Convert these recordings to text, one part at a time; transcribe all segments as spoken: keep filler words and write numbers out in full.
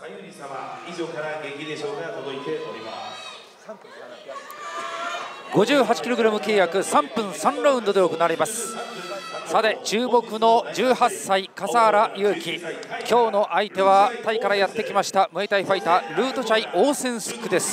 ごじゅうはちキログラム 契約さんぷんさんラウンドで行われます。さて注目のじゅうはっさい笠原勇輝、今日の相手はタイからやってきましたムエタイファイタールートチャイ・オーセンスックです。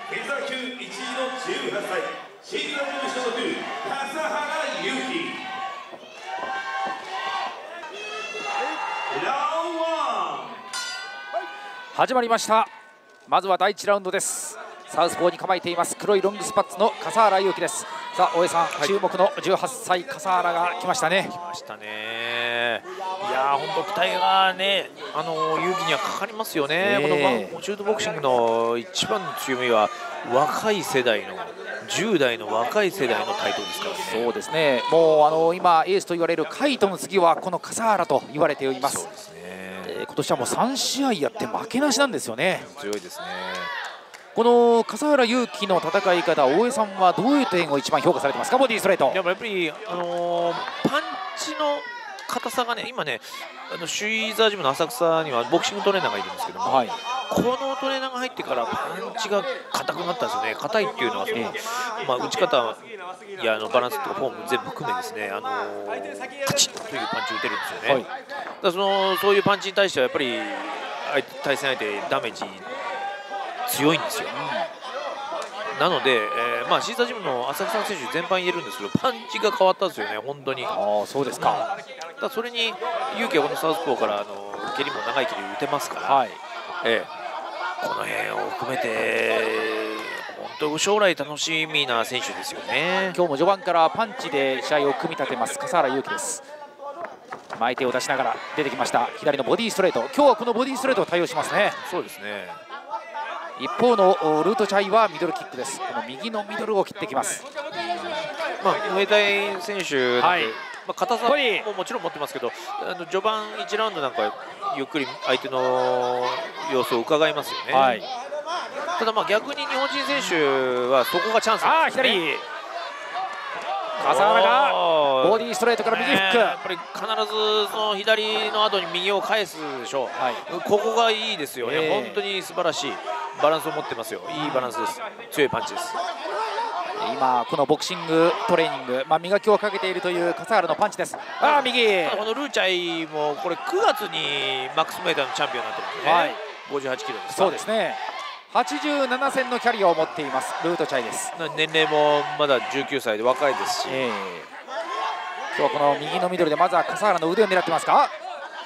始まりました。まずはだいいちラウンドです。サウスポーに構えています黒いロングスパッツの笠原勇輝です。さあ大江さん、はい、注目のじゅうはっさい笠原が来ましたね。 来ましたね。いやー本当期待がね、あの勇輝にはかかりますよね。えー、このシュートボクシングの一番の強みは若い世代のじゅう代の若い世代の台頭ですからね。 そうですね。もうあの今エースと言われる海斗の次はこの笠原と言われています。そうですね。えー、今年はもうさん試合やって負けなしなんですよね。 強いですね。 この笠原勇輝の戦い方、大江さんはどういう点を一番評価されてますか。ボディストレート。 やっぱり、あのー、パンチの硬さがね、今ね、あの首位ザージムの浅草にはボクシングトレーナーがいるんですけども、はい、このトレーナーが入ってからパンチが硬くなったんですよね。硬いっていうのはその、ええ、まあ、打ち方やのバランスとかフォーム全部含めですね、あのー、カチッというパンチを打てるんですよね。はい、だからそのそういうパンチに対してはやっぱり対戦相手ダメージ強いんですよ。うん、なので、えーまあ、シーザージムの浅草選手全般言えるんですけど、パンチが変わったんですよね、本当に。 ああ、そうですか。 だからそれに勇輝はこのサウスポーからあの蹴りも長い蹴り打てますから、はい、えー、この辺を含めて本当将来楽しみな選手ですよね。 今日も序盤からパンチで試合を組み立てます笠原勇輝です。前手を出しながら出てきました左のボディストレート。今日はこのボディストレートを対応しますね。 そうですね。 一方のルートチャイはミドルキックです。この右のミドルを切ってきます。 まあ、ムエタイ選手、はい、まあ、硬さももちろん持ってますけど、あの序盤いちラウンドなんかゆっくり相手の様子を伺いますよね。はい、ただまあ逆に日本人選手はそこがチャンスなんですね。あ、左笠原がボディストレートから右フック、 やっぱり必ずその左の後に右を返すでしょう。はい、ここがいいですよね。えー、本当に素晴らしいバランスを持ってますよ。いいバランスです。強いパンチです。 今このボクシングトレーニング、まあ、磨きをかけているという笠原のパンチです。ああ、右。 このルーチャイもこれくがつにマックスメーターのチャンピオンになってるんですね。はい、ごじゅうはちキロですか。 そうですね。はちじゅうななせんのキャリアを持っていますルートチャイです。 年齢もまだじゅうきゅうさいで若いですし、えー、 今日はこの右のミドルでまずは笠原の腕を狙ってますか。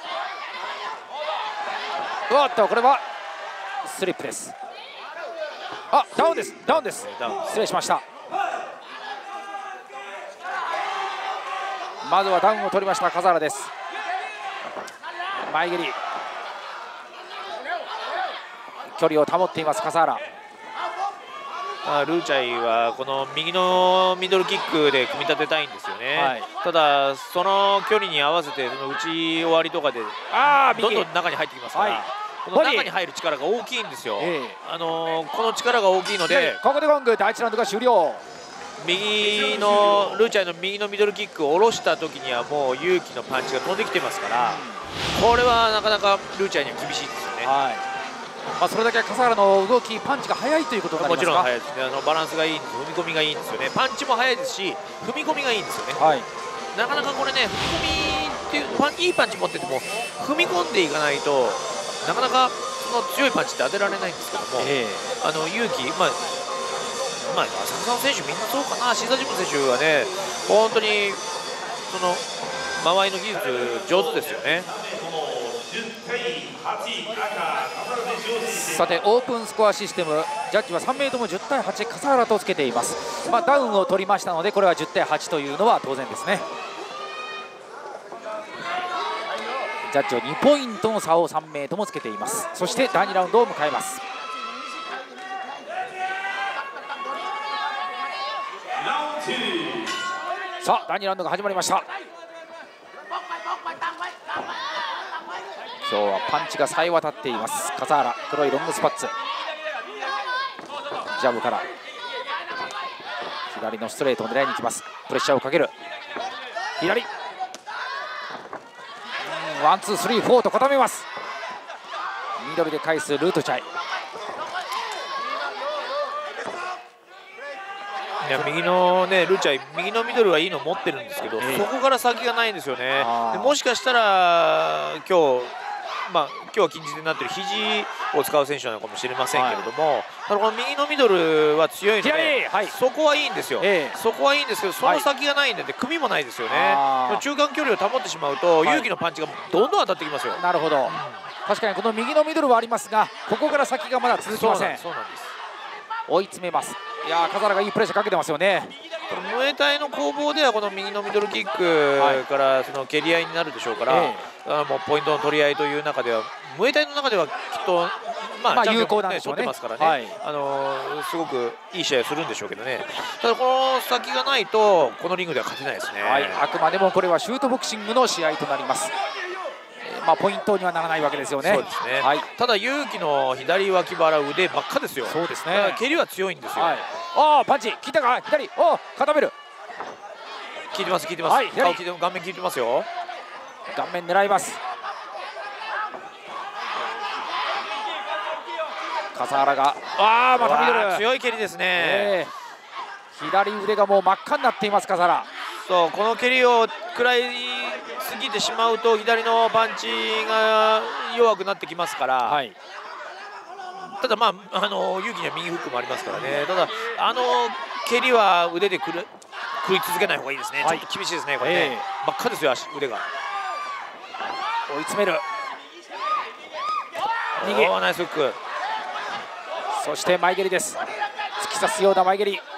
おっと、これはスリップです。あ、ダウンです。ダウンです。失礼しました。まずはダウンを取りました笠原です。前蹴り、距離を保っています笠原。 あルーチャイはこの右のミドルキックで組み立てたいんですよね。はい、ただその距離に合わせてその打ち終わりとかでどんどん中に入ってきますから、はい、この中に入る力が大きいんですよ。えー、あのー、この力が大きいので、 ここでゴング、だいいちラウンドが終了。 右のルーチャイの右のミドルキックを下ろした時にはもう勇輝のパンチが飛んできてますから、うん、これはなかなかルーチャイには厳しいですよね。はい、 まあそれだけ笠原の動き、パンチが速いということになりますか。 もちろん速いですね。あのバランスがいいんです。踏み込みがいいんですよね。パンチも速いですし踏み込みがいいんですよね。はい、なかなかこれね、踏み込みっていうパンいいパンチ持ってても踏み込んでいかないとなかなかその強いパンチって当てられないんですけども、えー、あの勇輝、まあまあ浅草の選手みんなそうかな。シーザージム選手はね、本当にその間合いの技術上手ですよね。 さてオープンスコアシステム、ジャッジはさん名ともじゅったいはち笠原とつけています。まあ、ダウンを取りましたのでこれはじゅったいはちというのは当然ですね。ジャッジはにポイントの差をさん名ともつけています。そしてだいにラウンドを迎えます。さあだいにラウンドが始まりました。今日はパンチがさえ渡っています笠原。黒いロングスパッツ、ジャブから左のストレートを狙いに行きます。プレッシャーをかける左、ワンツースリーフォーと固めます。 ミドルで返すルートチャイ。 いや右のねルチャイ、右のミドルはいいの持ってるんですけど、えー、そこから先がないんですよね。でもしかしたら今日、まあ、今日は禁じ手になっている肘を使う選手なのかもしれませんけれども、はい、ただこの右のミドルは強いので、はい、そこはいいんですよ、えー、そこはいいんですけど、その先がないんで、組もないですよね。中間距離を保ってしまうと、勇気のパンチがどんどん当たってきますよ。 なるほど、うん、確かにこの右のミドルはありますが、ここから先がまだ続きません。 そうなんです。 追い詰めます。いやー、笠原がいいプレッシャーかけてますよね。 ムエタイの攻防ではこの右のミドルキックからその蹴り合いになるでしょうから、えー、あもうポイントの取り合いという中ではムエタイの中ではきっとまあ、 まあ有効なんでしょうね。 取ってますからね、はい、あのー、すごくいい試合をするんでしょうけどね。ただこの先がないとこのリングでは勝てないですね。 はい、あくまでもこれはシュートボクシングの試合となります。えー、まあポイントにはならないわけですよね。 そうですね、はい、ただ勇気の左脇腹腕ばっかですよ。 そうですね。 蹴りは強いんですよ。 はい、ああパンチ効いたか、左、おお固める、 効いてます効いてます、はい、顔効いて、顔面効いてますよ。 顔面狙います。笠原が、ああまたミドル、 強い蹴りですね、えー、左腕がもう真っ赤になっています笠原。 そうこの蹴りを食らいすぎてしまうと左のパンチが弱くなってきますから、はい、ただまああの勇気には右フックもありますからね。ただあの蹴りは腕でくる食い続けない方がいいですね、はい、ちょっと厳しいですねこれね、えー、真っ赤ですよ足腕が。 追い詰める、 逃げナイスフック、 そして前蹴りです。突き刺すような前蹴り。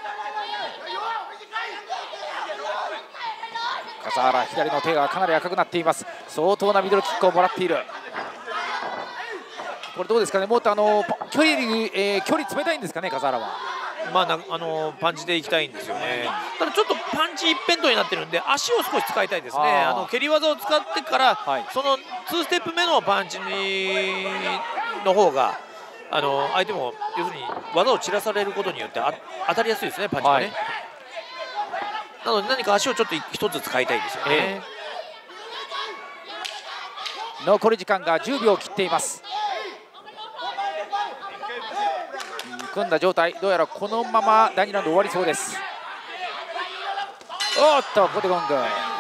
笠原左の手がかなり赤くなっています。相当なミドルキックをもらっている。これどうですかね、もっとあの距離、えー、距離冷たいんですかね笠原は。 まあ、なあのパンチでいきたいんですよね。ただちょっとパンチ一辺倒になってるんで足を少し使いたいですね。あの蹴り技を使ってから、はい、そのにステップ目のパンチの方があの相手も要するに技を散らされることによってあ当たりやすいですねパンチがね、はい、なので何か足をちょっと一つ使いたいですよね、えー、残り時間がじゅうびょうを切っています。組んだ状態、どうやらこのままだいにラウンド終わりそうです。おっとここでゴング、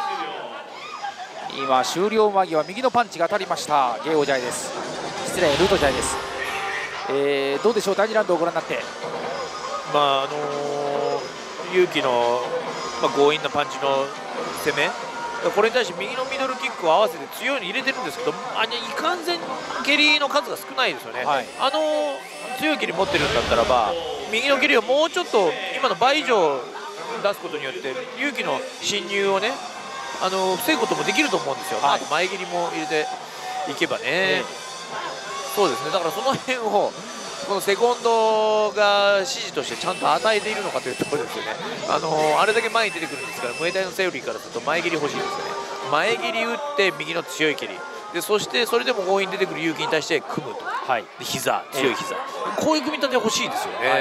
今終了間際右のパンチが当たりました。ゲイオジャイです、失礼ルートジャイです。えー、どうでしょうだいにラウンドをご覧になって。 まああのー、勇気の、まあ、強引なパンチの攻め、これに対して右のミドルキックを合わせて強いの入れてるんですけど、あいかんせん蹴りの数が少ないですよね、はい、あのー、強い蹴り持ってるんだったらば右の蹴りをもうちょっと今の倍以上出すことによって勇気の侵入をね、あのー、防ぐこともできると思うんですよ、はい、あと前蹴りも入れていけばね、えー、そうですね。だからその辺をこのセコンドが指示としてちゃんと与えているのかというところですよね。あのー、あれだけ前に出てくるんですから、ムエタイのセオリーからすると前蹴り欲しいですよね。前蹴り打って右の強い蹴りで、そしてそれでも強引に出てくる勇気に対して組むと、はい、で膝強い膝、えー、こういう組み立て欲しいですよね、はい、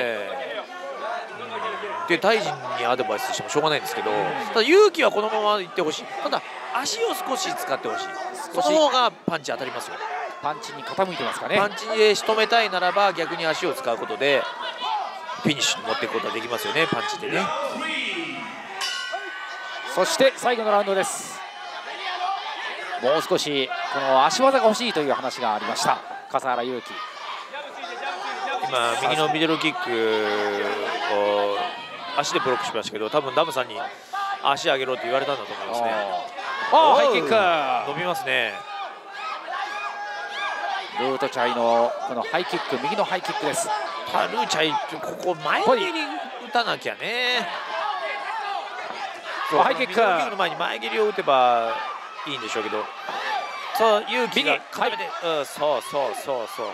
でタイ人にアドバイスしてもしょうがないんですけど、ただ勇気はこのままいってほしい。ただ足を少し使ってほしい。その方がパンチ当たりますよ。 パンチに傾いてますかね。 パンチで仕留めたいならば逆に足を使うことでフィニッシュに持っていくことができますよね、パンチでね。 そして最後のラウンドです。もう少しこの足技が欲しいという話がありました笠原勇気。 今右のミドルキックを足でブロックしましたけど、多分ダムさんに足上げろって言われたんだと思いますね。 ああハイキック伸びますね。 ルートチャイのこのハイキック、右のハイキックです。 ルーチャイここ前蹴り打たなきゃね。ハイキックミドルキックの前に前蹴りを打てばいいんでしょうけど、そう勇気が固めて、うん、そうそうそうそう。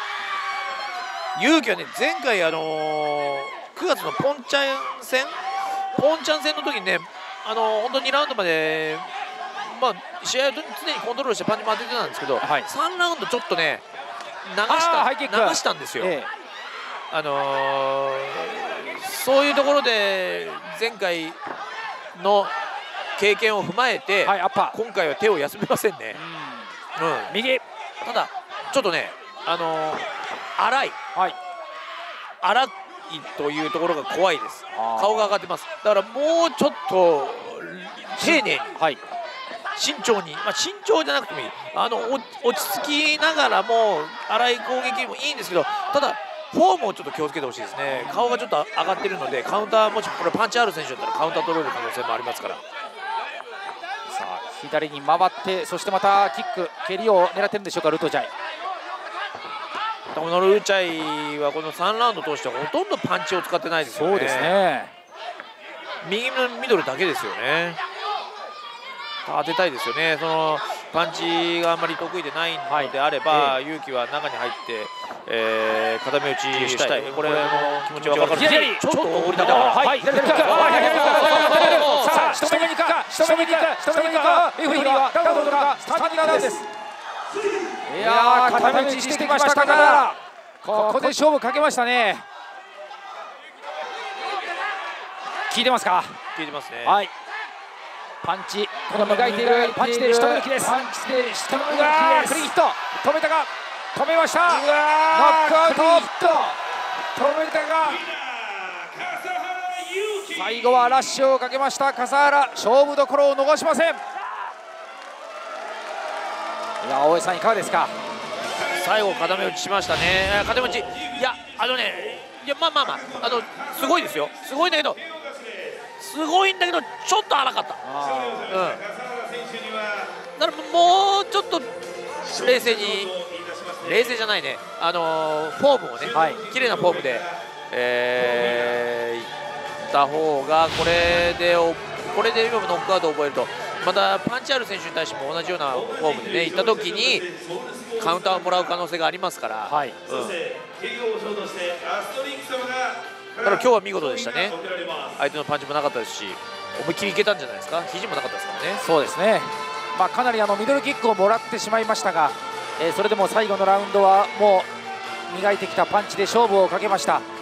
勇気はね前回あのー、くがつのポンチャン戦ポンチャン戦の時にね、あのー、本当ににラウンドまでまあ試合を常にコントロールしてパンチも当ててたんですけど、はい、さんラウンドちょっとね流した流したんですよ、ええ、あのー、そういうところで前回の経験を踏まえて、はい、今回は手を休めませんね。うん、うん、 右ただちょっとねあの荒い、 はい、 荒いというところが怖いです。顔が上がってます。だからもうちょっと丁寧に、はい、慎重に、まあ、慎重じゃなくてもいい、あの落ち着きながらも荒い攻撃もいいんですけど、ただフォームをちょっと気をつけてほしいですね。顔がちょっと上がってるので、カウンター、もしこれパンチある選手だったらカウンター取れる可能性もありますから。さあ左に回って、そしてまたキック蹴りを狙ってるんでしょうか、ルトジャイ。 このルーチャイはこのさんラウンド通してほとんどパンチを使ってないですよね。 そうですね。 右のミドルだけですよね。当てたいですよね。そのパンチがあんまり得意でないのであれば、はい、勇気は中に入って、えー、固め打ちしたい。これの気持ちは分かる。左ちょっと降りたから。はい。左か。さあ仕留めに行くか。仕留めに行く。仕留めに行くか。レフェリーはダウンドがスタンディングダウンです。 いやー固め打ちしてきましたから、ここで勝負かけましたね。効いてますか。 効いてますね。 はい。パンチ、この磨いているパンチで仕留め抜きです。パンチで仕留め抜きです。クリーンヒット、止めたか、止めました。ノックアウト、止めたか。最後はラッシュをかけました笠原、勝負どころを逃しません。いや、大江さんいかがですか。 最後固め打ちしましたね。固め打ち、いや、あのね、いや、まあまあまあ、あのすごいですよ。すごいんだけど。すごいんだけどちょっと荒かった。うん、だからもうちょっと冷静に、冷静じゃないね、あのー、フォームをね、はい、綺麗なフォームで、えー、いった方が、これでこれで今もノックアウトを覚えると、またパンチある選手に対しても同じようなフォームでねいった時にカウンターをもらう可能性がありますから。はい、うん、だから今日は見事でしたね。相手のパンチもなかったですし、思いっきりいけたんじゃないですか。肘もなかったですからね。 そうですね。まあ、かなりあのミドルキックをもらってしまいましたが、えー、それでも最後のラウンドはもう磨いてきたパンチで勝負をかけました。